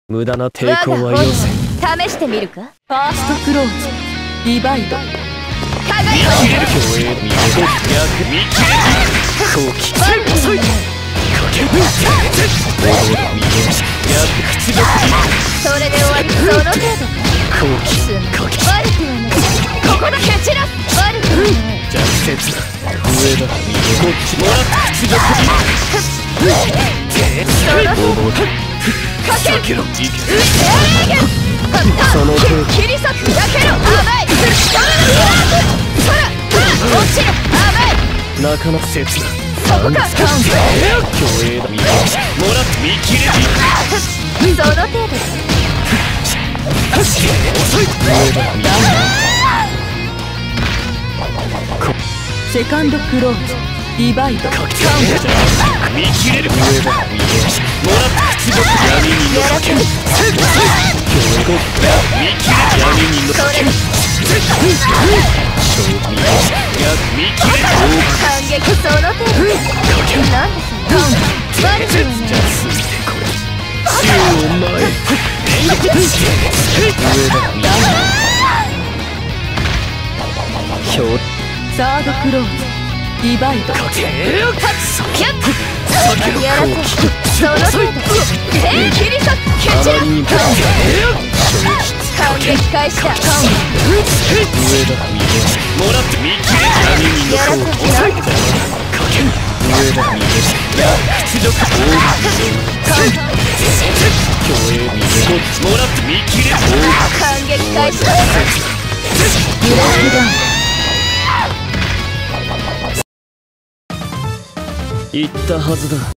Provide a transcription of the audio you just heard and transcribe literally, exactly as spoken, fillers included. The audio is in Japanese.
無駄な抵抗はよせ。 試してみるか。 ファーストクローズリバイド。 輝く競泳見事逆見切れ後期遅いかける踊る見事逆口がそれで終わり。その程度か。 後期かけ悪くはない。ここだけ散らす。悪くはない。 弱節だ上だ見事こっちもらった口がその程度かける。 避けろいけその程度切り裂く。避けろ。甘い。それほら落ちる。甘い。 なかなか切だそこか。 競泳だ見事もらって見切れその程度か。 遅い上だ見事セカンドクローズリバイド。 見切れる上だ見事もらって口が闇にのかける見切れ闇にのかける勝負見切れ反撃。その程度か。なんでそんな。悪くはない。 じゃあついてこれ宙を前へ上だ見表サードクローズリバイド。 かけやらせ。その程度か。手切り裂く。蹴散らす。反撃開始だ。 上だ見もらって見切れ闇にのこう遅いかける上だ見や屈辱大競泳見もらって見切れ反撃開始だ。 ブレイクダウン。 言ったはずだ